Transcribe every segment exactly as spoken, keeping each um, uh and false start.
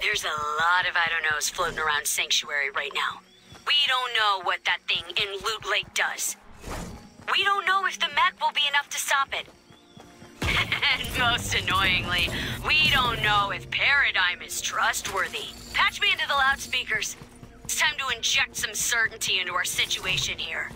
There's a lot of I don't knows floating around Sanctuary right now. We don't know what that thing in Loot Lake does. We don't know if the mech will be enough to stop it. And most annoyingly, we don't know if Paradigm is trustworthy. Patch me into the loudspeakers. It's time to inject some certainty into our situation here.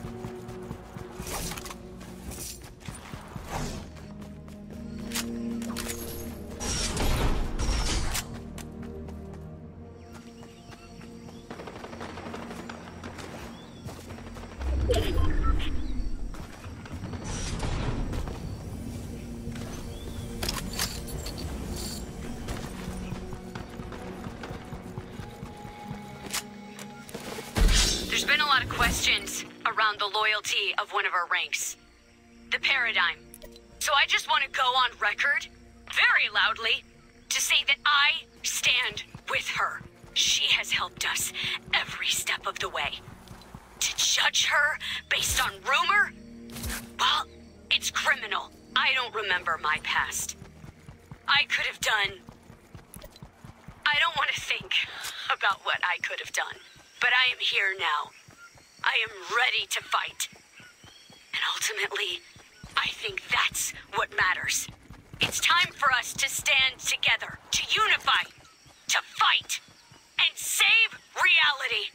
There's been a lot of questions around the loyalty of one of our ranks, the Paradigm. So I just want to go on record, very loudly, to say that I stand with her. She has helped us every step of the way. To judge her based on rumor? Well, it's criminal. I don't remember my past. I could have done... I don't want to think about what I could have done. But I am here now. I am ready to fight. And ultimately, I think that's what matters. It's time for us to stand together, to unify, to fight, and save reality.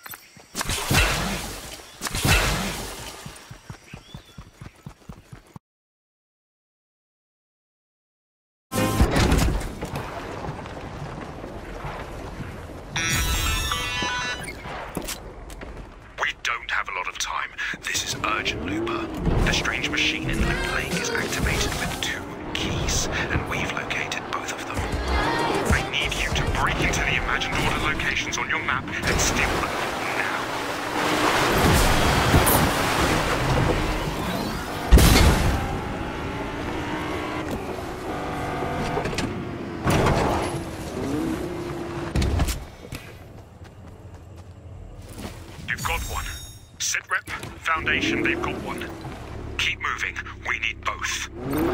Urgent, Looper. The strange machine in Loot Lake is activated with two keys, and we've located both of them. I need you to break into the imagined order locations on your map and steal them now. You've got one. Sitrep, Foundation, they've got one. Keep moving. We need both.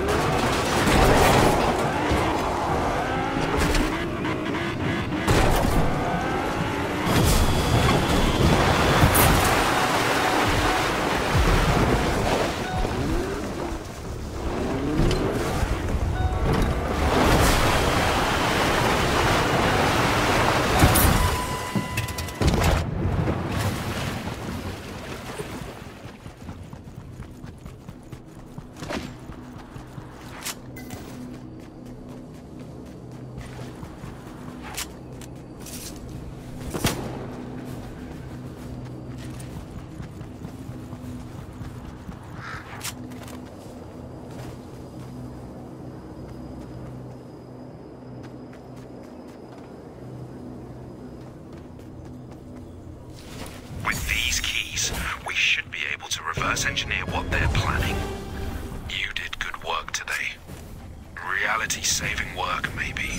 Reverse engineer what they're planning. You did good work today. Reality-saving work, maybe.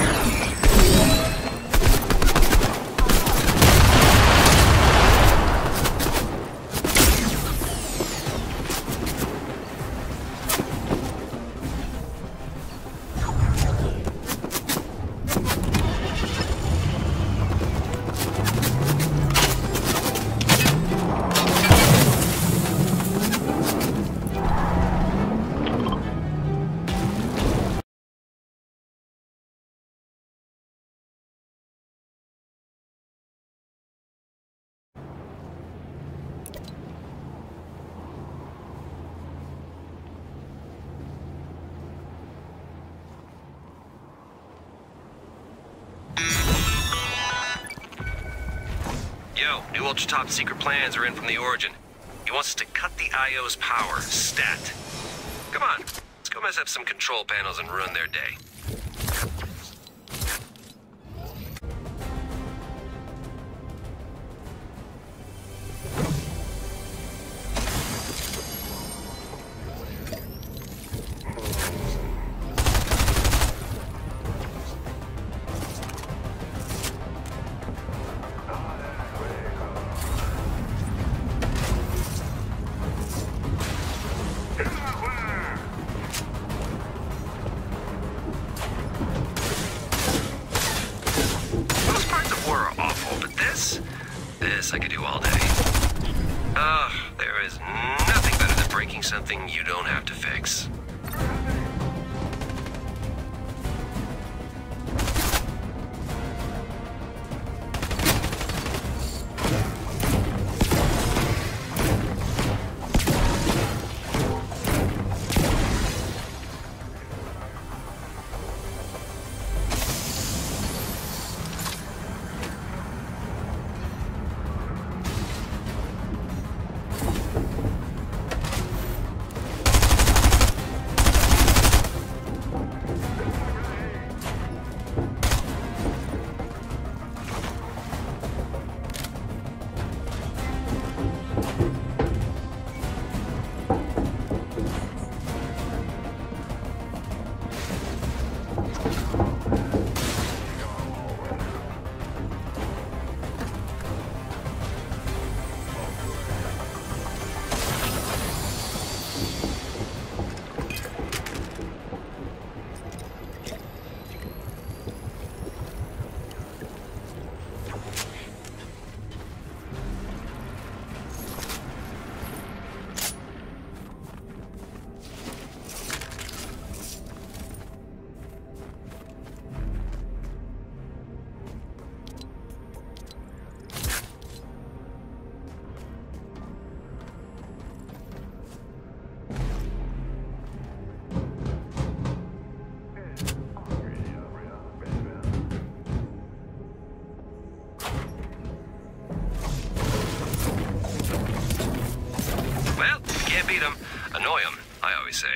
Yo, new ultra-top secret plans are in from the Origin. He wants us to cut the I O's power, stat. Come on, let's go mess up some control panels and ruin their day. say? Ah, there is nothing better than breaking something you don't have to fix. Beat them, annoy them, I always say.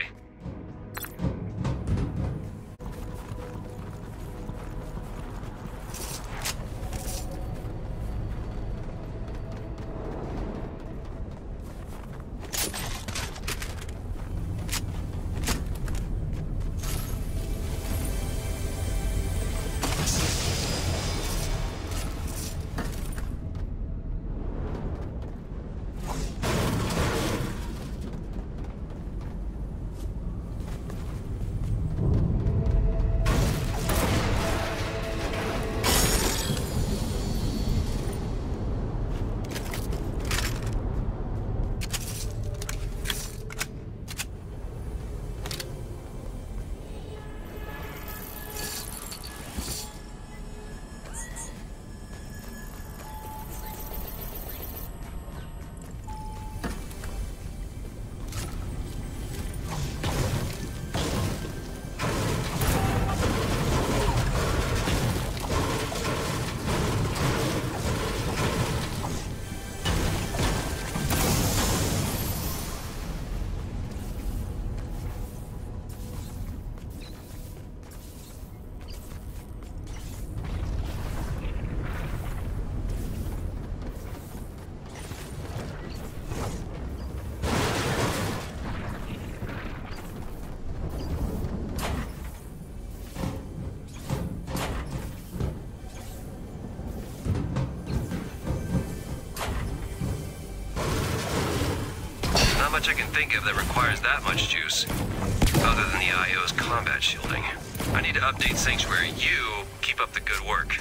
Much I can think of that requires that much juice, other than the I O's combat shielding. I need to update Sanctuary. You keep up the good work.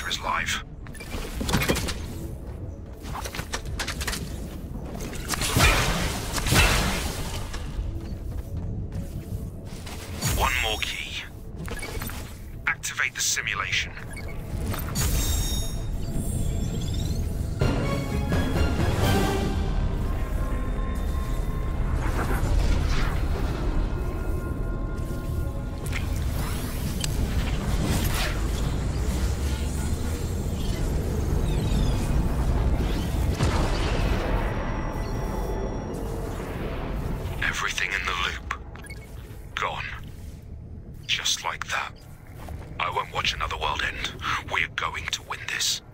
is live. One more key. Activate the simulation. Everything in the loop. Gone. Just like that. I won't watch another world end. We're going to win this.